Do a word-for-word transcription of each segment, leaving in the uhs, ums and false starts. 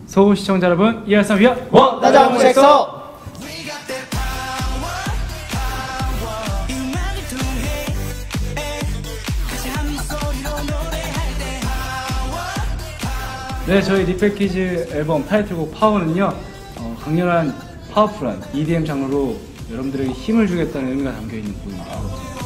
서울 시청자 여러분, 이알삼 위아 원 나장 무색소. 네, 저희 리패키지 앨범 타이틀곡 파워는요, 어, 강렬한 파워풀한 이디엠 장르로 여러분들에게 힘을 주겠다는 의미가 담겨있는 곡입니다.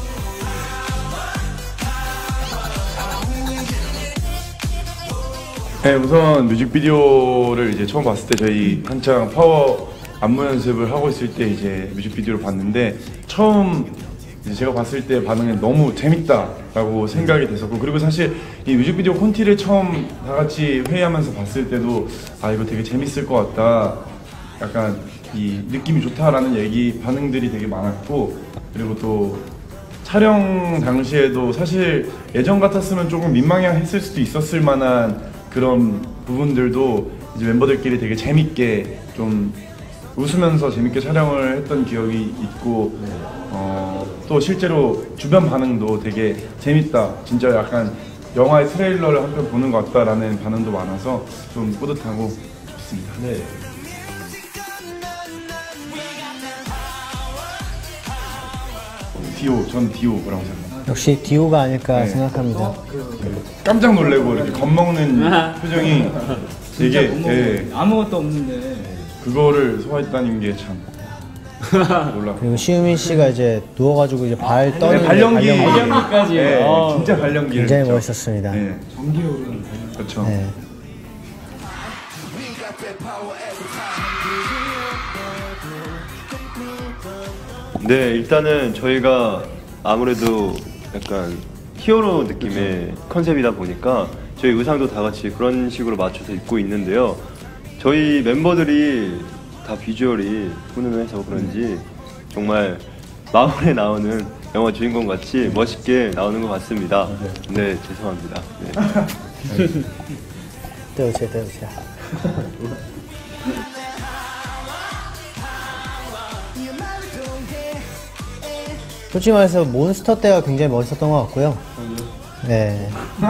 네, 우선 뮤직비디오를 이제 처음 봤을 때 저희 한창 파워 안무 연습을 하고 있을 때 이제 뮤직비디오를 봤는데 처음 이제 제가 봤을 때 반응이 너무 재밌다라고 생각이 됐었고, 그리고 사실 이 뮤직비디오 콘티를 처음 다 같이 회의하면서 봤을 때도 아 이거 되게 재밌을 것 같다, 약간 이 느낌이 좋다라는 얘기 반응들이 되게 많았고, 그리고 또 촬영 당시에도 사실 예전 같았으면 조금 민망해했을 수도 있었을 만한 그런 부분들도 이제 멤버들끼리 되게 재밌게 좀 웃으면서 재밌게 촬영을 했던 기억이 있고, 어, 또 실제로 주변 반응도 되게 재밌다, 진짜 약간 영화의 트레일러를 한 편 보는 것 같다라는 반응도 많아서 좀 뿌듯하고 좋습니다. 네. 디오, 전 디오라고 생각합니다. 역시 디오가 아닐까 네. 생각합니다. 네. 깜짝 놀래고 이렇게 겁먹는 표정이 되게 예, 아무것도 없는데 그거를 소화했다는 게 참 놀랍고. 그리고 시우민 씨가 이제 누워가지고 이제 발 떠는 네, 발연기, 발연기까지. 네, 어. 진짜 발연기 굉장히 멋있었습니다. 네. 전기 오르는 그렇죠. 네. 네, 일단은 저희가 아무래도 약간 히어로 느낌의 컨셉이다 보니까 저희 의상도 다 같이 그런 식으로 맞춰서 입고 있는데요. 저희 멤버들이 다 비주얼이 훈훈해서 그런지 정말 마블에 나오는 영화 주인공 같이 멋있게 나오는 것 같습니다. 네, 죄송합니다. 네. 떼우세요, 떼우세요. 솔직히 말해서 몬스터 때가 굉장히 멋있었던 것 같고요. 네.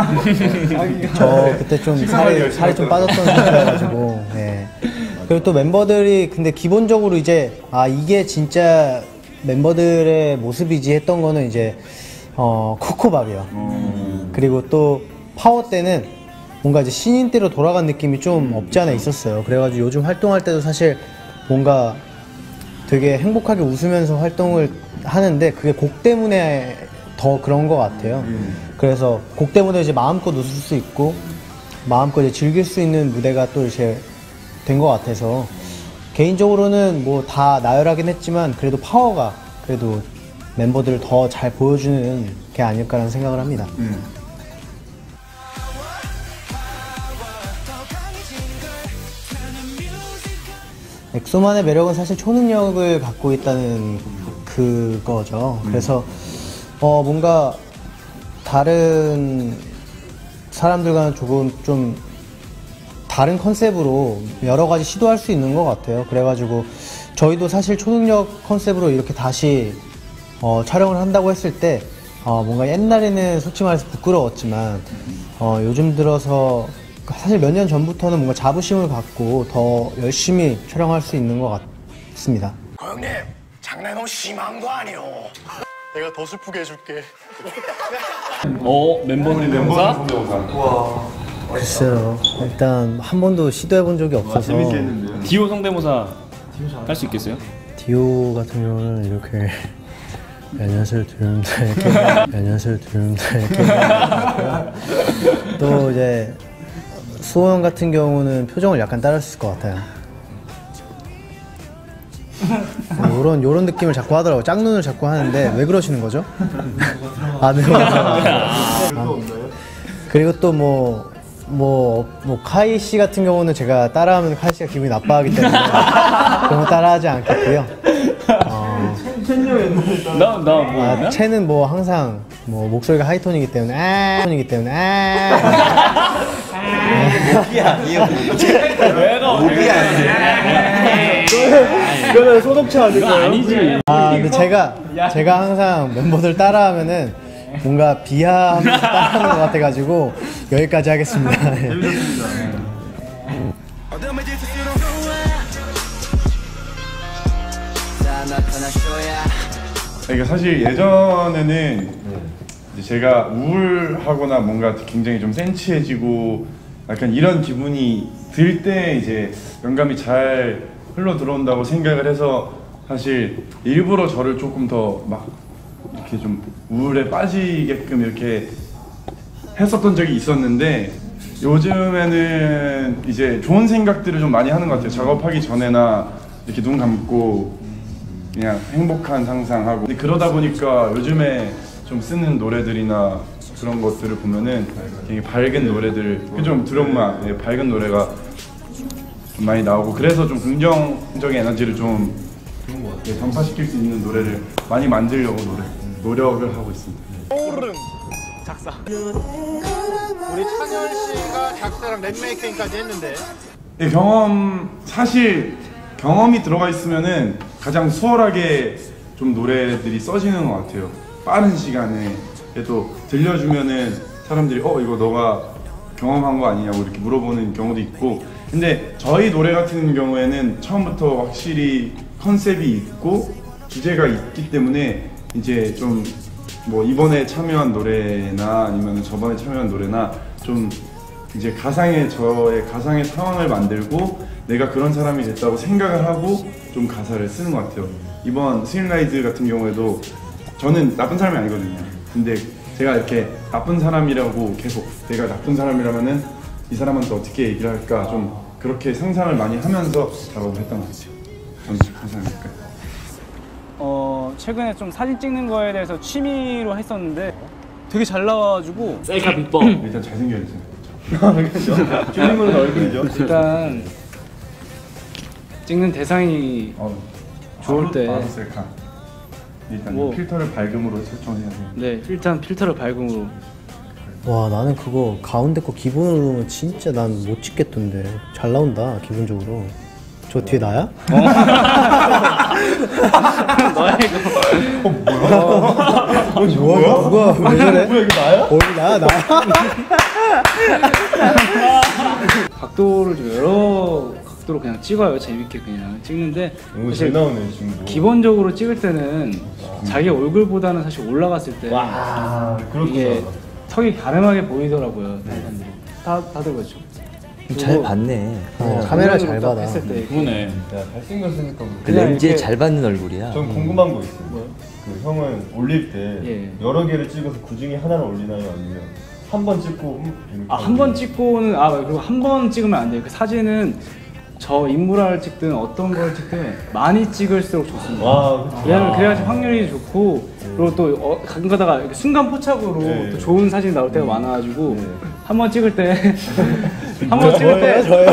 저 그때 좀 살이, 살이 좀 빠졌던 상태여가지고. 네. 그리고 또 멤버들이 근데 기본적으로 이제 아 이게 진짜 멤버들의 모습이지 했던 거는 이제 어 코코밥이요. 음. 그리고 또 파워 때는 뭔가 이제 신인 때로 돌아간 느낌이 좀 없지 않아 있었어요. 그래가지고 요즘 활동할 때도 사실 뭔가 되게 행복하게 웃으면서 활동을 하는데 그게 곡 때문에 더 그런 것 같아요. 음. 그래서 곡 때문에 이제 마음껏 웃을 수 있고 마음껏 이제 즐길 수 있는 무대가 또 이제 된 것 같아서 개인적으로는 뭐 다 나열하긴 했지만 그래도 파워가 그래도 멤버들을 더 잘 보여주는 게 아닐까라는 생각을 합니다. 음. 엑소만의 매력은 사실 초능력을 갖고 있다는 그거죠. 음. 그래서 어 뭔가 다른 사람들과는 조금 좀 다른 컨셉으로 여러 가지 시도할 수 있는 것 같아요. 그래가지고 저희도 사실 초능력 컨셉으로 이렇게 다시 어, 촬영을 한다고 했을 때 어, 뭔가 옛날에는 솔직히 말해서 부끄러웠지만 어, 요즘 들어서 사실 몇 년 전부터는 뭔가 자부심을 갖고 더 열심히 촬영할 수 있는 것 같습니다. 형님, 장난 너무 심한 거 아니오? 내가 더 슬프게 해줄게. 어? 멤버 성대모사? 우와. 글쎄요. 일단 한 번도 시도해본 적이 없어서. 재밌겠는데요? 디오 성대모사 할 수 있겠어요? 디오 같은 경우는 이렇게 몇 년을 들으면서 이렇게 몇 년을 들으면서 이렇게 또 이제 수호 형 같은 경우는 표정을 약간 따라했을 것 같아요. 요런 요런 느낌을 자꾸 하더라고요. 짝눈을 자꾸 하는데 왜 그러시는 거죠? 아, 네. 아, 그리고 또 뭐 뭐, 뭐, 카이 씨 같은 경우는 제가 따라하면 카이 씨가 기분이 나빠하기 때문에 그런 거 따라하지 않겠고요. 어, 나, 나 뭐. 아, 채는 뭐 항상 뭐 목소리가 하이톤이기 때문에 아, 이기 때문에 아. 목이 아니에요. 왜가 목이 아니에요. 그거는 소독체 아닐까요? 아니지. 아, 근데 제가 제가 항상 멤버들 따라하면은 뭔가 비하하면서 따라하는 것 같아가지고 여기까지 하겠습니다. 재밌었습니다. 그러니까 사실 예전에는 이제 제가 우울하거나 뭔가 굉장히 좀 센치해지고 약간 이런 기분이 들 때 이제 영감이 잘 흘러 들어온다고 생각을 해서 사실 일부러 저를 조금 더 막 이렇게 좀 우울에 빠지게끔 이렇게 했었던 적이 있었는데 요즘에는 이제 좋은 생각들을 좀 많이 하는 것 같아요. 작업하기 전에나 이렇게 눈 감고 그냥 행복한 상상하고 근데 그러다 보니까 요즘에 좀 쓰는 노래들이나 그런 것들을 보면은 되게 밝은 노래들 좀 드럼만 네, 밝은 노래가 좀 많이 나오고 그래서 좀 긍정적인 에너지를 좀 네, 전파시킬 수 있는 노래를 많이 만들려고 노래, 노력을 하고 있습니다. 떠오르는 작사. 우리 찬열 씨가 작사랑 랩메이킹까지 했는데 네, 경험 사실 경험이 들어가 있으면은 가장 수월하게 좀 노래들이 써지는 것 같아요. 빠른 시간에 또 들려주면은 사람들이 어 이거 너가 경험한 거 아니냐고 이렇게 물어보는 경우도 있고 근데 저희 노래 같은 경우에는 처음부터 확실히 컨셉이 있고 주제가 있기 때문에 이제 좀 뭐 이번에 참여한 노래나 아니면 저번에 참여한 노래나 좀 이제 가상의 저의 가상의 상황을 만들고 내가 그런 사람이 됐다고 생각을 하고 좀 가사를 쓰는 것 같아요. 이번 스윙라이드 같은 경우에도 저는 나쁜 사람이 아니거든요. 근데 제가 이렇게 나쁜 사람이라고 계속 내가 나쁜 사람이라면은 이 사람한테 어떻게 얘기를 할까 좀 그렇게 상상을 많이 하면서 작업을 했던 것 같아요. 저는 감사합니다. 어 최근에 좀 사진 찍는 거에 대해서 취미로 했었는데 되게 잘 나와가지고 셀카 비법 일단 잘생겨야 되잖아요. 쭈님은 얼굴이죠. 일단 찍는 대상이 어, 좋을 때 바로 셀카. 일단 뭐. 필터를 밝음으로 설정해야 돼요. 네 일단 필터를 밝음으로 와 나는 그거 가운데 거 기본으로 넣으면 진짜 난 못 찍겠던데. 잘 나온다 기본적으로. 저 뒤에 나야? 너야 이거 어, 뭐야? 누가 왜 저래? 뭐야 이거 나야? 어디 나야 나? 각도를 좀 여러 각도로 그냥 찍어요. 재밌게 그냥 찍는데 오, 잘 사실 나오네 지금도. 기본적으로 찍을 때는 자기 얼굴보다는 사실 올라갔을 때 와 그렇구나. 이게 턱이 가름하게 보이더라고요. 사람들이 다 다들 그렇죠. 잘 봤네. 어, 카메라 잘 딱 받아. 했을 때 그러네. 야 잘생겼으니까 그 그냥 렌즈에 이렇게- 잘 받는 얼굴이야. 전 궁금한 거 있어요. 뭐요? 그 형은 올릴 때 예. 여러 개를 찍어서 그 중에 하나를 올리나요? 아니면 한 번 찍고 음, 아, 한 번 찍고는 아 그리고 한 번 찍으면 안 돼요. 그 사진은 저 인물을 찍든 어떤 걸 찍든 많이 찍을수록 좋습니다. 와 그치. 왜냐면 그래야지 확률이 좋고 그리고 또 어, 가끔 가다가 이렇게 순간 포착으로 네. 또 좋은 사진이 나올 때가 많아가지고 네. 한 번 찍을 때 한 번 찍을 때 저요?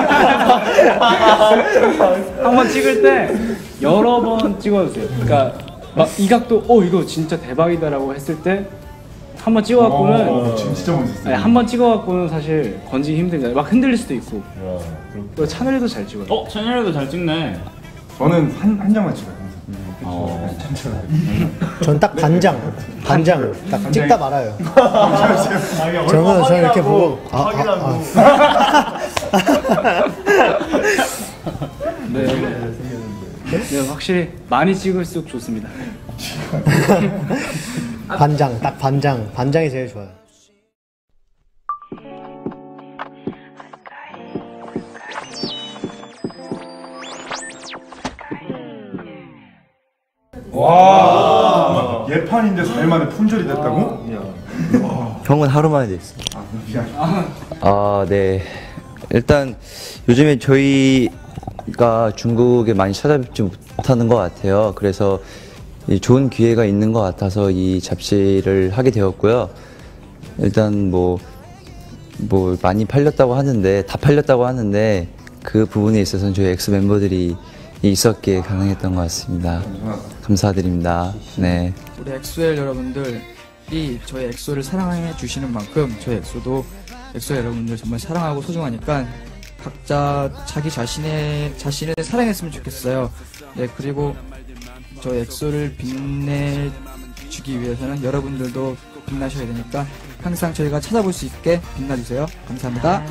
한 번 찍을 때 여러 번 찍어주세요. 그러니까 막 이 각도 어 이거 진짜 대박이다라고 했을 때 한 번 찍어갖고는 어, 진짜 멋있어요. 한 번 찍어갖고는 사실 건지기 힘듭니다. 막 흔들릴 수도 있고. 야, 그렇- 또 차늘이도 잘 찍어요. 어, 찬열이도 잘 찍네. 저는 한, 한 장만 찍어요. 어. 전 딱 반장, 반장 딱 찍다 말아요. 아니, 얼굴 저는 저는 이렇게 확인하고, 보고 아, 아, 확인하고. 아. 네. 네, 확실히 많이 찍을수록 좋습니다. 반장, 딱 반장, 반장이 제일 좋아요. 와 예판인데 사 일 만에 품절이 됐다고? 형은 하루 만에 됐어. 아 미안. 아, 네. 일단 요즘에 저희가 중국에 많이 찾아뵙지 못하는 것 같아요. 그래서 이 좋은 기회가 있는 것 같아서 이 잡지를 하게 되었고요. 일단 뭐, 뭐 많이 팔렸다고 하는데, 다 팔렸다고 하는데, 그 부분에 있어서는 저희 엑소 멤버들이 있었기에 가능했던 것 같습니다. 감사드립니다. 네. 우리 엑소엘 여러분들이 저희 엑소를 사랑해 주시는 만큼 저희 엑소도 엑소 여러분들 정말 사랑하고 소중하니까 각자 자기 자신의 자신을 사랑했으면 좋겠어요. 네, 그리고 저희 엑소를 빛내주기 위해서는 여러분들도 빛나셔야 되니까 항상 저희가 찾아볼 수 있게 빛나주세요. 감사합니다.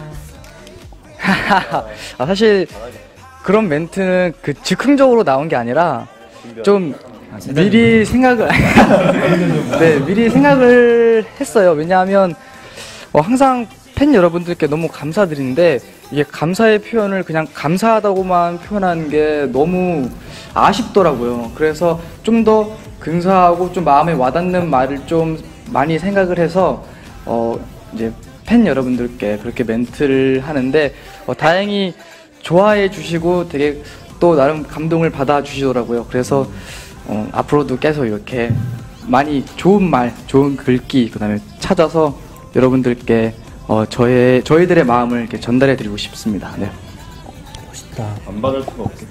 아, 사실 그런 멘트는 그 즉흥적으로 나온 게 아니라 좀 미리 생각을 네 미리 생각을 했어요. 왜냐하면 어, 항상 팬 여러분들께 너무 감사드리는데 이게 감사의 표현을 그냥 감사하다고만 표현하는 게 너무 아쉽더라고요. 그래서 좀 더 근사하고 좀 마음에 와닿는 말을 좀 많이 생각을 해서 어 이제 팬 여러분들께 그렇게 멘트를 하는데 어, 다행히 좋아해 주시고 되게 또 나름 감동을 받아 주시더라고요. 그래서 어, 앞으로도 계속 이렇게 많이 좋은 말, 좋은 글귀 그다음에 찾아서 여러분들께 어, 저의 저희들의 마음을 이렇게 전달해 드리고 싶습니다. 네. 멋있다. 안 받을 수가 없겠다.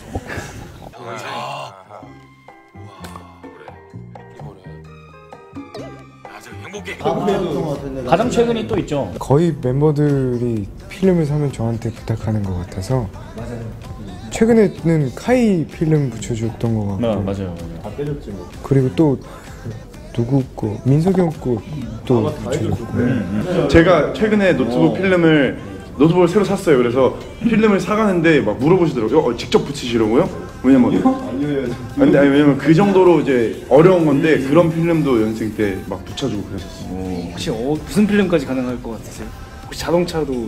가장 최근이 또 있죠. 거의 멤버들이 필름을 사면 저한테 부탁하는 것 같아서 최근에는 카이 필름 붙여줬던 것 같고 네, 맞아요. 그리고 또 누구 거 민석이 형 거또 붙여줬고 제가 최근에 노트북 필름을 노트북을 새로 샀어요. 그래서 필름을 사가는데 막 물어보시더라고요. 어, 직접 붙이시려고요? 왜냐면 아니, 아니 왜냐면 그 정도로 이제 어려운 건데 그런 필름도 연습생 때 막 붙여주고 그랬었어요. 혹시 어, 무슨 필름까지 가능할 것 같으세요? 혹시 자동차도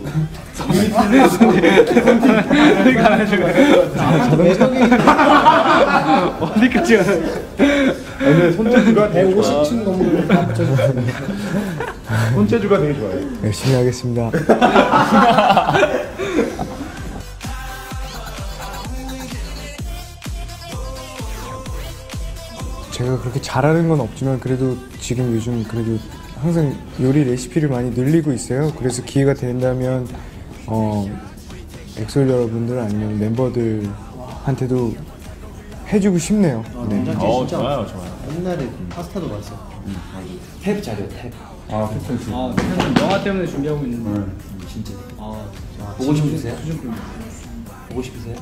어디까지 가능? 근데 손재주가 되게 좋아요. 백오십 층 건물을 다 붙여줬거든요. 손재주가 되게 좋아요. 열심히 하겠습니다. 제가 그렇게 잘하는 건 없지만 그래도 지금 요즘 그래도 항상 요리 레시피를 많이 늘리고 있어요. 그래서 기회가 된다면 어, 엑솔 여러분들 아니면 멤버들한테도 해주고 싶네요. 네. 어, 좋아요, 좋아요. 옛날에 파스타도 맛있어. 탭 자료 탭. 아, 팬스. 아, 저는 영화 때문에 준비하고 있는 데 진짜. 아, 보고 싶으세요? 수준급. 보고 싶으세요?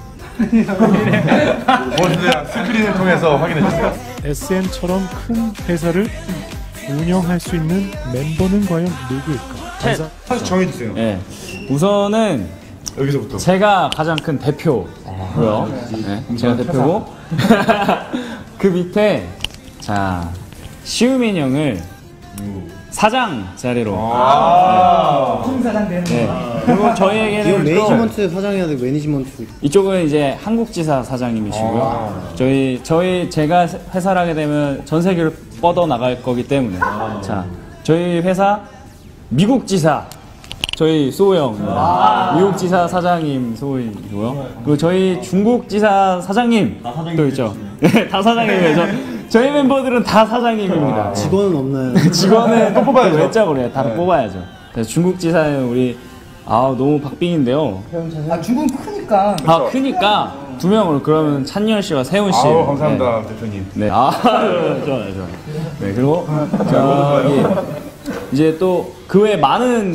뭐든지 스크린을 통해서 확인해 주세요. 에스엠처럼 큰 회사를 운영할 수 있는 멤버는 과연 누구일까? 사실 정해주세요. 네. 우선은 여기서부터. 제가 가장 큰 대표고요. 네, 제가 대표고 그 밑에 자 시우민 형을 사장 자리로. 사장 되는 네. 그리고 저희에게는 이건 또 매니지먼트 사장해야 돼. 매니지먼트. 이쪽은 이제 한국지사 사장님이시고요. 저희 저희 제가 회사를 하게 되면 전 세계를 뻗어 나갈 거기 때문에 자 저희 회사 미국지사 저희 소우 형입니다. 미국지사 사장님 소우이고요. 그리고 저희 중국지사 사장님 또 있죠. 네, 다 사장님이에요. 저희 멤버들은 다 사장님입니다. 직원은 없나요? 직원은 또 뽑아야죠. 외적으로 해요. 다 뽑아야죠. 그래서 중국지사는 우리 아 너무 박빙인데요. 아 중국은 크니까. 아 크니까 두 명으로 그러면 찬열 씨와 세훈 씨. 아우 감사합니다 대표님. 네. 아 좋아요 좋아요. 네 그리고 저기 이제 또 그 외에 많은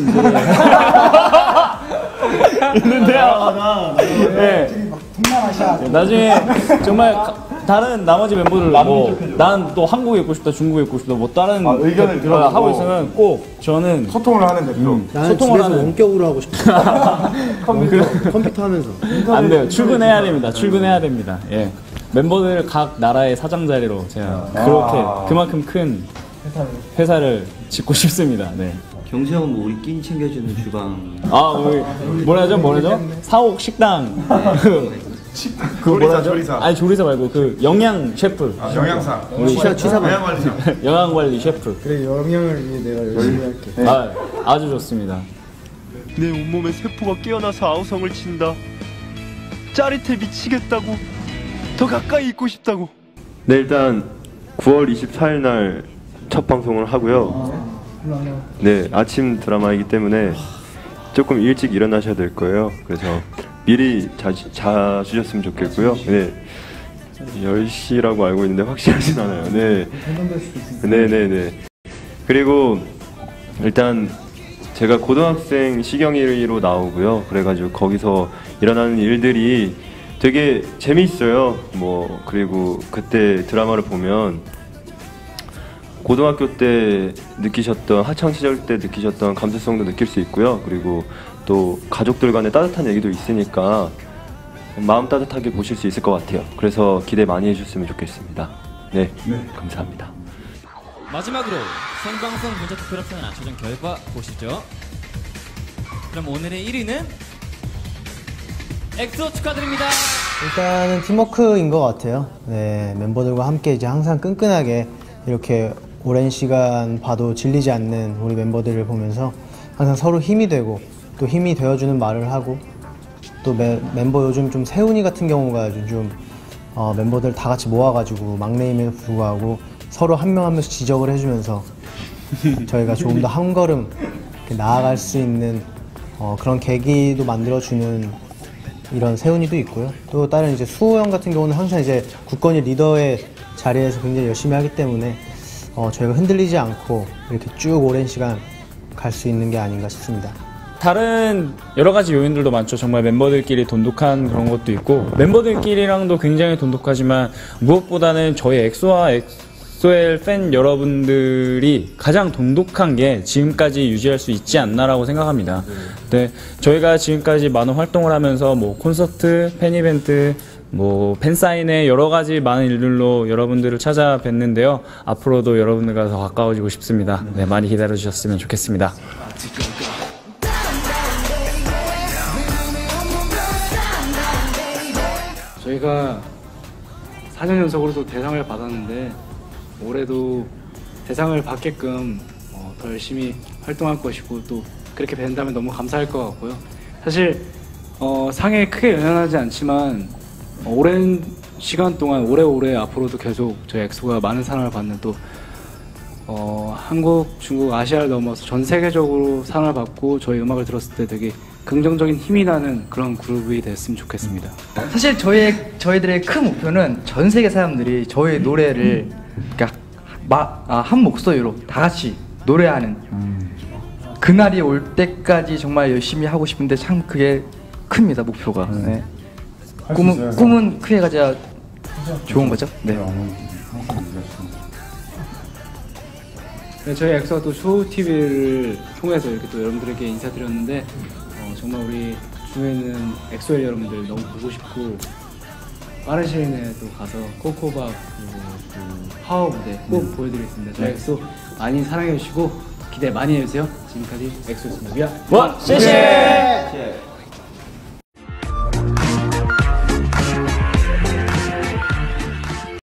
있는데요. 네. 나중에 정말 가, 다른 나머지 멤버들 뭐 난 또 한국에 있고 싶다 중국에 있고 싶다 뭐 다른 아, 의견을 들어보고 하고 있으면 꼭 저는 소통을 하는 대표. 음, 나는 소통을 집에서 하는 원격으로 하고 싶어. 컴퓨터, 컴퓨터 하면서. 안 돼요. 출근해야 됩니다. 출근해야 됩니다. 예. 멤버들 각 나라의 사장 자리로 제가 그렇게 그만큼 큰 회사를 짓고 싶습니다. 네. 경수 형은 뭐 우리 끼니 챙겨주는 주방. 아, 우리 뭐라죠? 뭐라죠? 사옥 식당. 그 조리사, 조리사. 아니 조리사 말고 그 영양 셰프. 아, 영양사. 우리 취사, 취사만. 영양관리사. 영양 관리 셰프. 그래 영향을 위해 내가 열심히 할게. 네. 아, 아주 좋습니다. 내 온몸에 세포가 깨어나서 아우성을 친다. 짜릿해 미치겠다고. 더 가까이 있고 싶다고. 네 일단 구월 이십사일 날 첫 방송을 하고요. 네 아침 드라마이기 때문에 조금 일찍 일어나셔야 될 거예요. 그래서 미리 자, 자주셨으면 좋겠고요. 네 열 시라고 알고 있는데 확실하진 않아요. 네 네네네. 그리고 일단 제가 고등학생 시경일로 나오고요. 그래가지고 거기서 일어나는 일들이 되게 재미있어요. 뭐 그리고 그때 드라마를 보면 고등학교 때 느끼셨던 학창 시절 때 느끼셨던 감수성도 느낄 수 있고요. 그리고 또 가족들 간의 따뜻한 얘기도 있으니까 마음 따뜻하게 보실 수 있을 것 같아요. 그래서 기대 많이 해주셨으면 좋겠습니다. 네, 감사합니다. 마지막으로 생방송 문자 투표로 표현한 최종 결과 보시죠. 그럼 오늘의 일 위는 엑소 축하드립니다. 일단은 팀워크인 것 같아요. 네, 멤버들과 함께 이제 항상 끈끈하게 이렇게 오랜 시간 봐도 질리지 않는 우리 멤버들을 보면서 항상 서로 힘이 되고 또 힘이 되어주는 말을 하고 또 매, 멤버 요즘 좀 세훈이 같은 경우가 요즘 어, 멤버들 다 같이 모아가지고 막내임에도 불구하고 서로 한 명 한 명씩 지적을 해주면서 저희가 조금 더 한 걸음 이렇게 나아갈 수 있는 어, 그런 계기도 만들어주는 이런 세훈이도 있고요. 또 다른 이제 수호 형 같은 경우는 항상 이제 굳건히 리더의 자리에서 굉장히 열심히 하기 때문에 어, 저희가 흔들리지 않고 이렇게 쭉 오랜 시간 갈 수 있는 게 아닌가 싶습니다. 다른 여러 가지 요인들도 많죠. 정말 멤버들끼리 돈독한 그런 것도 있고 멤버들끼리랑도 굉장히 돈독하지만 무엇보다는 저희 엑소와 엑소엘 팬 여러분들이 가장 돈독한 게 지금까지 유지할 수 있지 않나라고 생각합니다. 네, 저희가 지금까지 많은 활동을 하면서 뭐 콘서트, 팬 이벤트, 뭐 팬사인회 여러 가지 많은 일들로 여러분들을 찾아뵀는데요. 앞으로도 여러분들과 더 가까워지고 싶습니다. 네, 많이 기다려 주셨으면 좋겠습니다. 저희가 사 년 연속으로도 대상을 받았는데 올해도 대상을 받게끔 어, 더 열심히 활동할 것이고 또 그렇게 된다면 너무 감사할 것 같고요. 사실 어, 상에 크게 연연하지 않지만 어, 오랜 시간 동안 오래오래 앞으로도 계속 저희 엑소가 많은 사랑을 받는 또 어, 한국, 중국, 아시아를 넘어서 전 세계적으로 사랑을 받고 저희 음악을 들었을 때 되게 긍정적인 힘이 나는 그런 그룹이 됐으면 좋겠습니다. 사실 저희 저희들의 큰 목표는 전 세계 사람들이 저희 노래를 그러니까 마, 아, 한 목소리로 다 같이 노래하는 그날이 올 때까지 정말 열심히 하고 싶은데 참 그게 큽니다, 목표가. 네. 꿈은 꿈은 크게 가져야 좋은 거죠. 네. 네, 저희 엑소가 또 쇼티비를 통해서 이렇게 또 여러분들에게 인사드렸는데 어, 정말 우리 중에 있는 엑소엘 여러분들 너무 보고 싶고 빠른 시일 내에 또 가서 코코바 그리고 또 파워 무대 꼭 음. 보여드리겠습니다. 저희 엑소 많이 사랑해주시고 기대 많이 해주세요. 지금까지 엑소였습니다. 위아 와, 셰셰!